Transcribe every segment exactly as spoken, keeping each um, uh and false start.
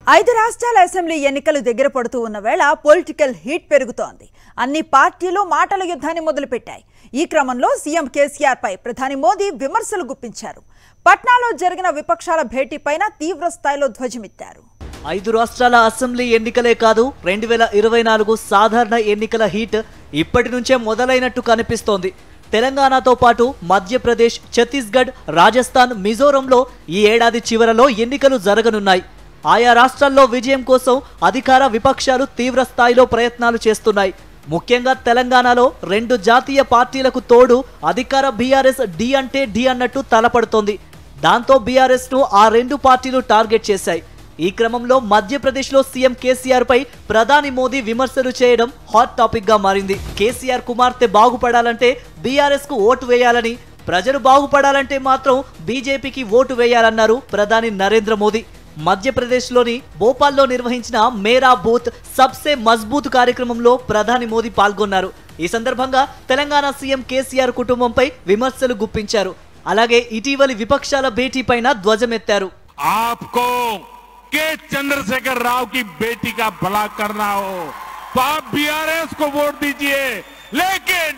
ఐదు రాష్ట్రాల అసెంబ్లీ ఎన్నికలు దగ్గర పడుతూ ఉన్న వేళ పొలిటికల్ హీట్ పెరుగుతోంది. అన్ని పార్టీలు మాటల యుద్ధాన్ని మొదలుపెట్టాయి. ఈ క్రమంలో సీఎం కేసీఆర్ పై ప్రధాని మోదీ విమర్శలు గుప్పించారు. పట్నాలో జరిగిన విపక్షాల భేటీపైన తీవ్ర స్థాయిలో ధ్వజమెత్తారు. ఐదు రాష్ట్రాల అసెంబ్లీ ఎన్నికలే కాదు, రెండు వేల ఇరవై నాలుగు సాధారణ ఎన్నికల హీట్ ఇప్పటి నుంచే మొదలైనట్టు కనిపిస్తోంది. తెలంగాణతో పాటు మధ్యప్రదేశ్, ఛత్తీస్గఢ్, రాజస్థాన్, మిజోరంలో ఈ ఏడాది చివరలో ఎన్నికలు జరగనున్నాయి. ఆయా రాష్ట్రాల్లో విజయం కోసం అధికార విపక్షాలు తీవ్ర స్థాయిలో ప్రయత్నాలు చేస్తున్నాయి. ముఖ్యంగా తెలంగాణలో రెండు జాతీయ పార్టీలకు తోడు అధికార బీఆర్ఎస్ డి అంటే డి అన్నట్టు తలపడుతోంది. దాంతో బీఆర్ఎస్ ను ఆ రెండు పార్టీలు టార్గెట్ చేశాయి. ఈ క్రమంలో మధ్యప్రదేశ్లో సీఎం కేసీఆర్ పై ప్రధాని మోదీ విమర్శలు చేయడం హాట్ టాపిక్ గా మారింది. కేసీఆర్ కుమార్తె బాగుపడాలంటే బీఆర్ఎస్ కు ఓటు వేయాలని, ప్రజలు బాగుపడాలంటే మాత్రం బీజేపీకి ఓటు వేయాలన్నారు ప్రధాని నరేంద్ర మోదీ. మధ్యప్రదేశ్లోని భోపాల్లో నిర్వహించిన మేరా బూత్ సబ్సే మజ్బూత్ కార్యక్రమంలో ప్రధాని మోదీ పాల్గొన్నారు. ఈ సందర్భంగా తెలంగాణ సీఎం కేసీఆర్ కుటుంబంపై విమర్శలు గుప్పించారు. అలాగే ఇటీవలి విపక్షాల భేటీపైన ధ్వజమెత్తారు. आपको के चंद्रशेखर राव की बेटी का भला करना हो तो आप बीआरएस को वोट दीजिए, लेकिन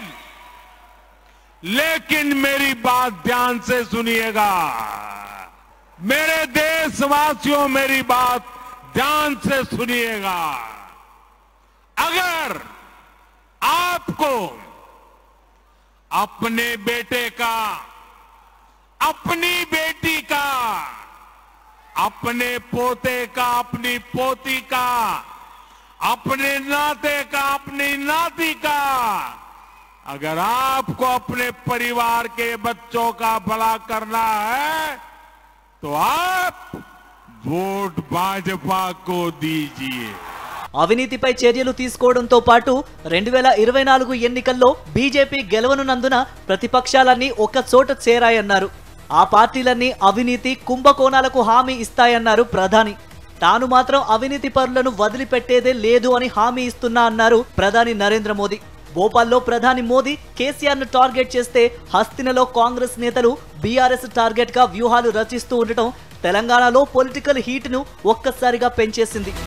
लेकिन मेरी बात ध्यान से सुनिएगा। मेरे देशवासियों, मेरी बात ध्यान से सुनिएगा। अगर आपको अपने बेटे का, अपनी बेटी का, अपने पोते का, अपनी पोती का, अपने नाते का, अपनी नाती का, अगर आपको अपने परिवार के बच्चों का भला करना है तो आप वोट भाजपा को दीजिए। అవినీతిపై చర్యలు తీసుకోవడంతో పాటు రెండు వేల ఇరవై నాలుగు ఎన్నికల్లో బీజేపీ గెలవనున్నందున ప్రతిపక్షాలన్నీ ఒక్క చోట చేరాయన్నారు. ఆ పార్టీలన్నీ అవినీతి కుంభకోణాలకు హామీ ఇస్తాయన్నారు ప్రధాని. తాను మాత్రం అవినీతి పరులను వదిలిపెట్టేదే లేదు అని హామీ ఇస్తున్నా అన్నారు ప్రధాని నరేంద్ర మోదీ. భోపాల్లో ప్రధాని మోదీ కేసీఆర్ ను టార్గెట్ చేస్తే హస్తినలో కాంగ్రెస్ నేతలు బీఆర్ఎస్ టార్గెట్ గా వ్యూహాలు రచిస్తూ ఉండటం తెలంగాణలో పొలిటికల్ హీట్ ను ఒక్కసారిగా పెంచేసింది.